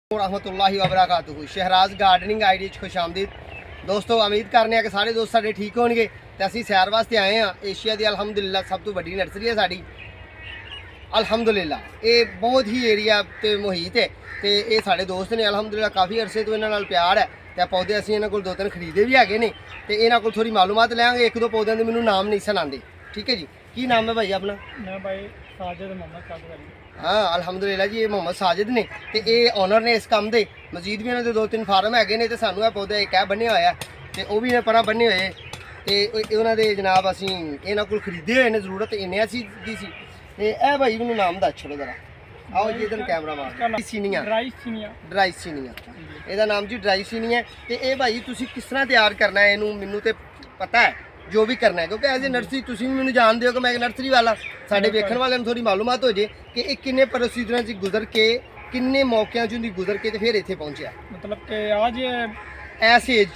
रहमतुल्लाहि व बरकातुहू। Shahraj gardening ID खुश आमदीद दोस्तों। उम्मीद करने कि सारे दोस्त साडे ठीक होणगे ते असीं सैर वास्ते आए हैं। एशिया दी अल्हम्दुलिल्लाह सब तो वड्डी नर्सरी है साडी। अल्हम्दुलिल्लाह ये बहुत ही एरिया ते मुहीत है ते ये साडे दोस्त ने अल्हम्दुलिल्लाह काफ़ी अरसे तो इन्हां नाल प्यार है ते पौधे असीं इन्हां कोल 2-3 खरीदे भी हैगे ने ते इन्हां कोल थोड़ी मालूमात लैंगे। 1-2 पौधों के मैनूं नाम नहीं सुनांदे। ठीक है जी, की नाम है भाई अपना? मैं भाई साजिद मोहम्मद साजिद अली। हाँ अल्हम्दुलिल्लाह जी, ये मोहम्मद साजिद ने ते ये ऑनर ने इस काम दे। मजीद भी इन्हां दे 2-3 फार्म हैगे ने ते सानूं ये पौधा एक है बन्निया होया ते वो भी ने परा बन्ने होए ते उन्हां दे जनाब असीं इन्हां कोल खरीदे होए ने। जरूरत इन्ने सी दी सी ते ए भाई मैनूं नाम दस छड़ो जरा। आओ जी इधर कैमरा मार। सीनिया ड्राई सीनिया ਇਹਦਾ नाम जी ड्राई सीनिया ਤੇ ਇਹ ਭਾਈ ਤੁਸੀਂ ਕਿਸ ਤਰ੍ਹਾਂ ਤਿਆਰ ਕਰਨਾ ਹੈ ਇਹਨੂੰ? ਮੈਨੂੰ ਤੇ ਪਤਾ ਹੈ जो भी करना है क्योंकि एज ए नर्सरी तुम भी मैंने जानते हो कि मैं एक नर्सरी वाला साढ़े वेखण वाले थोड़ी मालूमात हो जाए कि एक किन्ने प्रोसीजर से गुजर के किन्ने मौकों चुंदी गुजर के फिर इतने पहुंचे। मतलब कि आज ऐसे एज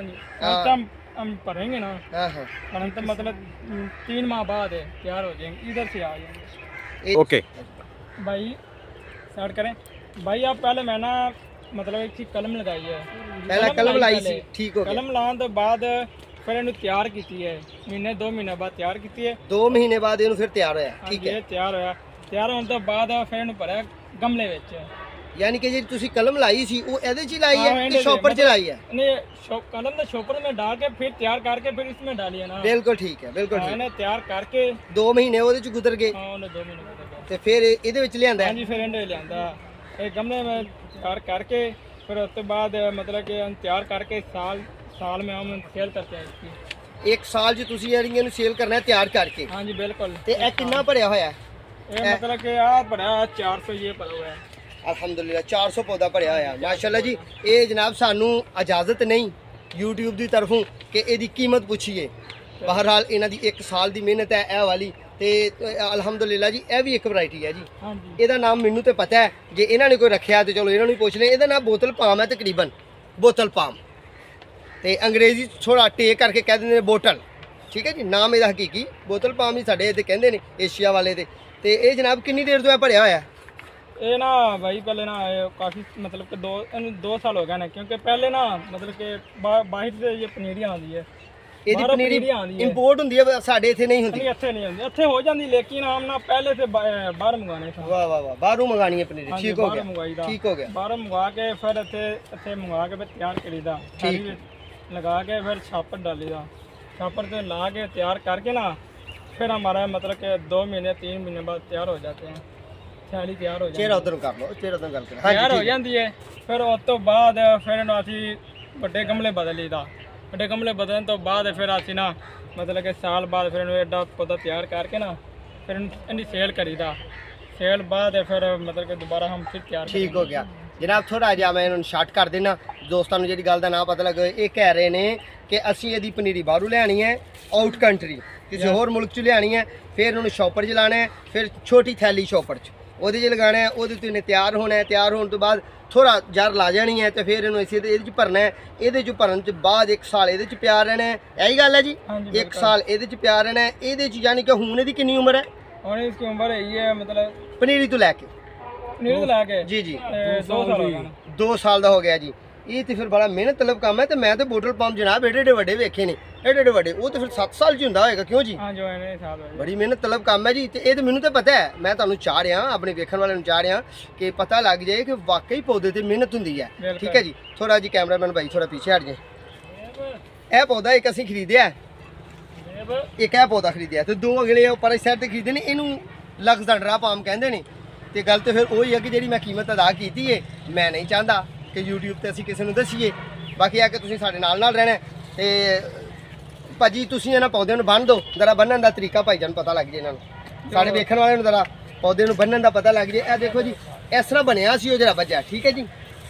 हम भरेंगे ना। हाँ तो मतलब 3 माह बाद तैयार हो जाएंगे, इधर से आ जाएंगे। ओके भाई स्टार्ट करें भाई। आप पहले मैं ना मतलब एक चीज कलम लगाई है। पहले कलम लाई सी, ठीक हो गया। कलम लाने तो बाद फिर इन्हें तैयार की है, 1-2 महीने बाद तैयार की है। 2 महीने बाद इन्हें फिर तैयार होया। ठीक है, तैयार होया। तैयार होने तो बाद फिर इन्हें भरया गमले विच। यानी कि जी तुसी कलम लाई सी वो एदे च लाई है कि शॉपर च लाई है? नहीं कलम तो शॉपर में डाल के फिर तैयार करके फिर इसमें डाली है ना। बिल्कुल ठीक है, बिल्कुल ठीक। इन्हें तैयार करके 2 महीने ओदे च गुजर गए। हां उन्हें 2 महीने गुजर गए ते फिर इहदे विच लियांदा है। हां जी, फिर इन्हें लियांदा एक गमले में तैयार करके फिर उसके बाद मतलब कि तैयार करके साल में हम सेल करते हैं इसकी। 1 साल जो तुसी यारियां नु सेल करना है तैयार करके। हाँ जी बिल्कुल। ते ए कितना भरया होया है? ये मतलब कि आ भरया 400 ये भरा हुआ है। अल्हम्दुलिल्लाह 400 पौधा भरया होया माशाल्लाह जी। ये जनाब सानू इजाजत नहीं यूट्यूब की तरफों कि इसकी कीमत पूछिए। बहरहाल इन्हां दी 1 साल की मेहनत है ए वाली ते अल्हम्दुलिल्लाह जी। यह भी एक वैरायटी है जी। हाँ जी। ਇਹਦਾ नाम मैनू तो पता है, जे इन्होंने कोई रखा तो चलो इन्होंने पूछ लें। ਇਹਦਾ नाम बोतल पाम है, तकरीबन बोतल पाम ते अंग्रेजी थोड़ा टे करके कह देंगे बोतल। ठीक है जी, नाम ਇਹਦਾ हकीकी बोतल पाम ही साढ़े इत्थे कहंदे ने एशिया वाले ते ये जनाब कितनी देर तो भरया होया? ये ना भाई पहले ना काफ़ी मतलब कि 2 साल हो गए ना, क्योंकि पहले ना मतलब कि बाहर से ये पनीरी आती है। ਇਹਦੀ ਪਨੀਰੀ ਇੰਪੋਰਟ ਹੁੰਦੀ ਹੈ, ਸਾਡੇ ਇੱਥੇ ਨਹੀਂ ਹੁੰਦੀ। ਇੱਥੇ ਨਹੀਂ ਹੁੰਦੀ, ਇੱਥੇ ਹੋ ਜਾਂਦੀ ਲੇਕਿਨ ਆਮ ਨਾ ਪਹਿਲੇ ਸੇ ਬਾਹਰ ਮੰਗਾਣੇ ਸੀ। ਵਾਹ ਵਾਹ ਵਾਹ, ਬਾਹਰੋਂ ਮੰਗਾਣੀ ਹੈ ਪਨੀਰੀ। ਠੀਕ ਹੋ ਗਿਆ, ਠੀਕ ਹੋ ਗਿਆ। ਬਾਹਰੋਂ ਮੰਗਵਾ ਕੇ ਫਿਰ ਇੱਥੇ ਮੰਗਵਾ ਕੇ ਫਿਰ ਤਿਆਰ ਕਰੀਦਾ। ਠੀਕ लगा के फिर छापर डालीदा। छापर से ला के तैयार करके ना फिर हमारा मतलब कि 2 महीने 3 महीने बाद तैयार हो जाते हैं। थैली तैयार हो जाती है। चेहरा उधर कर लो, चेहरा उधर कर। तैयार हो जाती है। फिर उस तो बाद फिर असी बड़े गमले बदल लीदा। बड़े गमले बदलने तो बाद फिर असी ना मतलब कि साल बाद फिर एडा पौधा तैयार करके ना फिर इनकी सेल करीदा। सेल बाद फिर मतलब कि दोबारा हम फिर तैयार। ठीक हो गया जनाब। थोड़ा जिहा मैं इन्होंने शार्ट कर देना दोस्तों जी गल का ना पता लगे। ये कह रहे हैं कि असी यदि पनीरी बाहरों लियानी है आउट कंट्री किसी होर मुल्क च लियानी है, फिर उन्होंने शॉपर च लाना है, फिर छोटी थैली शॉपर च लगाना है। वो इन्हें तैयार होना है, तैयार होने तो बाद थोड़ा जार ला जानी है तो फिर इन्होंने इसे भरना है। ये भरन तो बाद 1 साल ये प्यार रहना है। यही गल है जी, 1 साल ये प्यार रहना है। ये यानी कि हूँ इसकी कितनी उम्र है? और इसकी उम्र यही है मतलब पनीरी तो लैके जी जी 2 साल का हो गया जी। ये तो फिर बड़ा मेहनत तलब काम है। तो मैं तो बोतल पंप जनाब एडे बड़े वेखे ने, एडे बड़े वो तो फिर 7 साल च होंदा होएगा। क्यों जी? हाँ जो है बड़ी मेहनत तलब काम है जी। तो ये तो मैनू तो पता है, मैं तुहानू चाह रहा अपने वेखण वाले चाह रहा कि पता लग जाए कि वाकई पौधे से मेहनत होंदी है। ठीक है जी। थोड़ा जी कैमरामैन भाई थोड़ा पीछे हट जाए। यह पौधा एक असीं खरीदिया, एक यह पौधा खरीदिया तो 2 अगले उपर इस साइड से खरीदे ने। इनू लग्जंडरा पाम कहते हैं। तो गल तो फिर वही है कि जी मैं कीमत अदा की है, मैं नहीं चाहता कि यूट्यूब पर असीं किसी को दसीए। बाकी है कि तुसीं साडे नाल रहना है। तो भाजी तुसीं इन्हां पौधों बन दो जरा, बन्नण का तरीका भाईजान पता लग जाए इन्होंने, साढ़े वेखण वाले जरा पौधे बन्नण का पता लग जाए। यह देखो जी इस तरह बनया सी जरा बजा। ठीक है जी,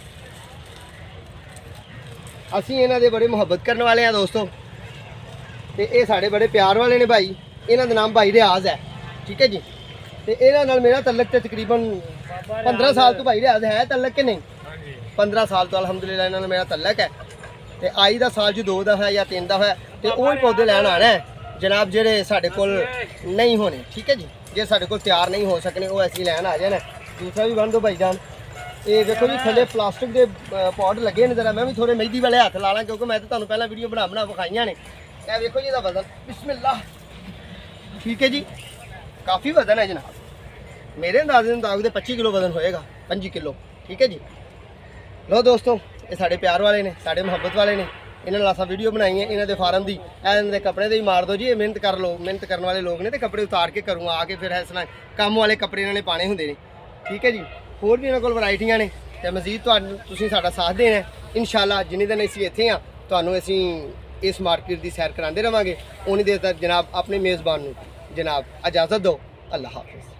असीं इन्हां दे बड़े मुहब्बत करने वाले हैं दोस्तों। तो ये साढ़े बड़े प्यार वाले ने भाई। इन्हां दा नाम भाई रियाज है। ठीक है जी। तो इन्हां नाल मेरा तलक तो तकरीबन 15 साल तो भाई रियाज है तलक के नहीं? 15 साल तो अल्हम्दुलिल्लाह इन्हां नाल मेरा तलक है। तो आई दा साल च 2 दफा या 3 दफा तो वही पौधे लैन आना है जनाब जेह्ड़े साढ़े कोल नहीं होने। ठीक है जी, जे साढ़े कोल तैयार नहीं हो सकने वो ऐसी लैन आ जाना। दूसरा भी बन दो भाईजान। ਇਹ ਵੇਖੋ ਜੀ ਥੱਲੇ ਪਲਾਸਟਿਕ ਦੇ ਪੌਟ ਲੱਗੇ ਨੇ ਜ਼ਰਾ ਮੈਂ ਵੀ ਥੋੜੇ ਮਹਿੰਦੀ ਵਾਲੇ ਹੱਥ ਲਾ ਲਾਂ ਕਿਉਂਕਿ ਮੈਂ ਤਾਂ ਤੁਹਾਨੂੰ ਪਹਿਲਾਂ ਵੀਡੀਓ ਬਣਾ ਵਿਖਾਈਆਂ ਨੇ। ਇਹ ਵੇਖੋ ਜੀ ਇਹਦਾ ਵਜ਼ਨ ਬਿਸਮਿਲ੍ਲਾ ਠੀਕ ਹੈ ਜੀ ਕਾਫੀ ਵਜ਼ਨ ਹੈ ਜਨਾਬ ਮੇਰੇ ਅੰਦਾਜ਼ੇ ਮੁਤਾਬਕ ਦੇ 25 ਕਿਲੋ ਵਜ਼ਨ ਹੋਏਗਾ 25 ਕਿਲੋ ਠੀਕ ਹੈ ਜੀ। ਲੋ ਦੋਸਤੋ ਇਹ ਸਾਡੇ ਪਿਆਰ ਵਾਲੇ ਨੇ ਸਾਡੇ ਮੁਹੱਬਤ ਵਾਲੇ ਨੇ ਇਹਨਾਂ ਨਾਲ ਅਸਾਂ ਵੀਡੀਓ ਬਣਾਈ ਹੈ ਇਹਨਾਂ ਦੇ ਫਾਰਮ ਦੀ ਇਹਨਾਂ ਦੇ ਕੱਪੜੇ ਦੇ ਹੀ ਮਾਰ ਦਿਓ ਜੀ ਇਹ ਮਿਹਨਤ ਕਰ ਲਓ ਮਿਹਨਤ ਕਰਨ ਵਾਲੇ ਲੋਕ ਨੇ ਤੇ ਕੱਪੜੇ ਉਤਾਰ ਕੇ ਘਰੋਂ ਆ ਕੇ ਫਿਰ ਇਸ ਤਰ੍ਹਾਂ ਕੰਮ ਵਾਲੇ ਕੱਪੜੇ ਇਹਨਾਂ ਨੇ ਪਾਣੇ ਹੁੰਦੇ ਨੇ ਠੀਕ ਹੈ ਜੀ। ਹੋਰ ਵੀ ਇਹਨਾਂ ਕੋਲ ਵੈਰਾਈਟੀਆਂ ਨੇ ਤੇ ਮਜ਼ੀਦ ਤੁਹਾਨੂੰ ਤੁਸੀਂ ਸਾਡਾ ਸਾਥ ਦੇਣਾ ਇਨਸ਼ਾਅੱਲਾ ਜਿੰਨੇ ਦਿਨ ਅਸੀਂ ਇੱਥੇ ਆ ਤੁਹਾਨੂੰ ਅਸੀਂ ਇਸ ਮਾਰਕੀਟ ਦੀ ਸੈਰ ਕਰਾਉਂਦੇ ਰਵਾਂਗੇ। ਉਨੀ ਦੇਰ ਤੱਕ ਜਨਾਬ ਆਪਣੇ ਮੇਜ਼ਬਾਨ ਨੂੰ ਜਨਾਬ ਇਜਾਜ਼ਤ ਦਿਓ। ਅੱਲਾਹ ਹਾਫਿਜ਼।